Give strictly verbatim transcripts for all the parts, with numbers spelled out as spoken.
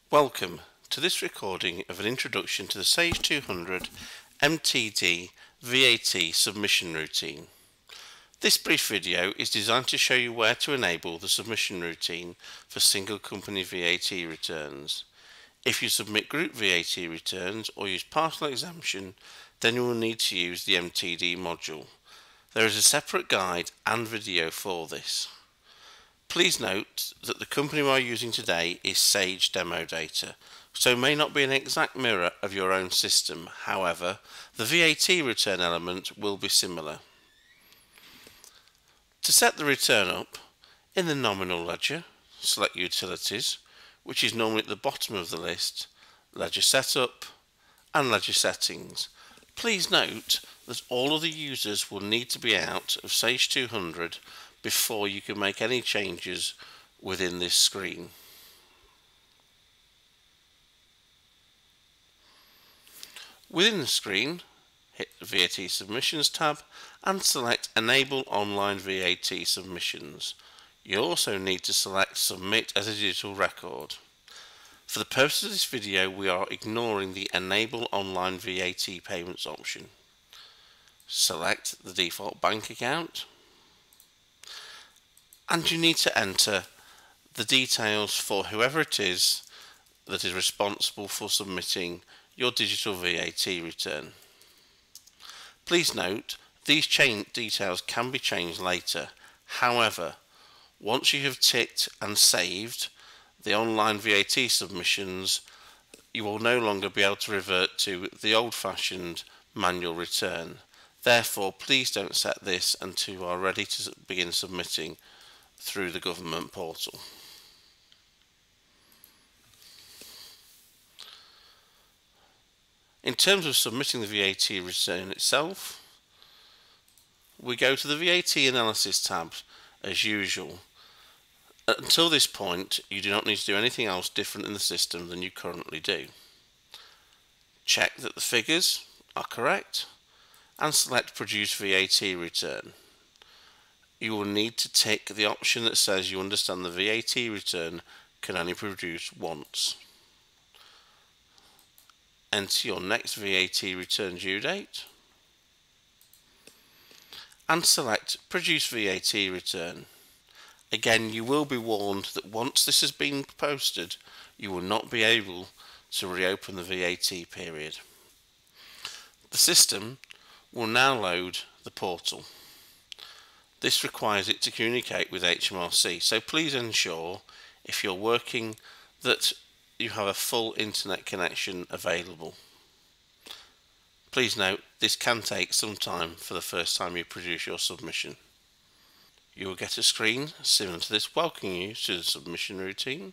Welcome to this recording of an introduction to the Sage two hundred M T D V A T submission routine. This brief video is designed to show you where to enable the submission routine for single company V A T returns. If you submit group V A T returns or use partial exemption, then you will need to use the M T D module. There is a separate guide and video for this. Please note that the company we are using today is Sage Demo Data, so may not be an exact mirror of your own system. However, the V A T return element will be similar. To set the return up, in the nominal ledger, select Utilities, which is normally at the bottom of the list, Ledger Setup and Ledger Settings. Please note that all of the users will need to be out of Sage two hundred before you can make any changes within this screen. Within the screen, hit the V A T Submissions tab and select Enable Online V A T Submissions. You also need to select Submit as a digital record. For the purpose of this video, we are ignoring the Enable Online V A T Payments option. Select the default bank account, and you need to enter the details for whoever it is that is responsible for submitting your digital V A T return. Please note, these change details can be changed later. However, once you have ticked and saved the online V A T submissions, you will no longer be able to revert to the old-fashioned manual return. Therefore, please don't set this until you are ready to begin submitting through the government portal. In terms of submitting the V A T return itself, we go to the V A T Analysis tab as usual. Until this point, you do not need to do anything else different in the system than you currently do. Check that the figures are correct and select Produce V A T Return. You will need to tick the option that says you understand the V A T return can only be produced once. Enter your next V A T return due date and select Produce V A T Return. Again, you will be warned that once this has been posted, you will not be able to reopen the V A T period. The system will now load the portal. This requires it to communicate with H M R C, so please ensure, if you're working, that you have a full internet connection available. Please note, this can take some time for the first time you produce your submission. You will get a screen similar to this welcoming you to the submission routine.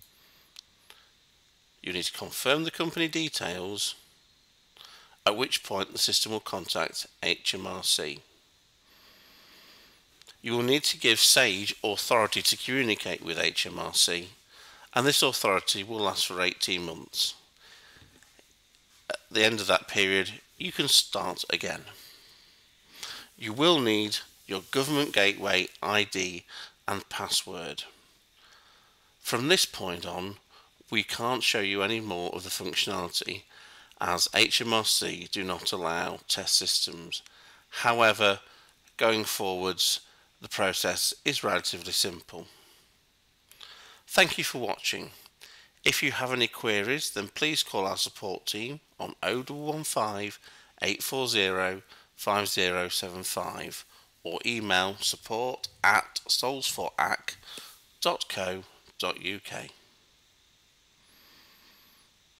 You need to confirm the company details, at which point the system will contact H M R C. You will need to give Sage authority to communicate with H M R C, and this authority will last for eighteen months. At the end of that period, you can start again. You will need your Government Gateway I D and password. From this point on, we can't show you any more of the functionality, as H M R C do not allow test systems. However, going forwards, the process is relatively simple. Thank you for watching. If you have any queries, then please call our support team on oh one one five, eight four zero, five zero seven five or email support at soles for ac dot co dot uk.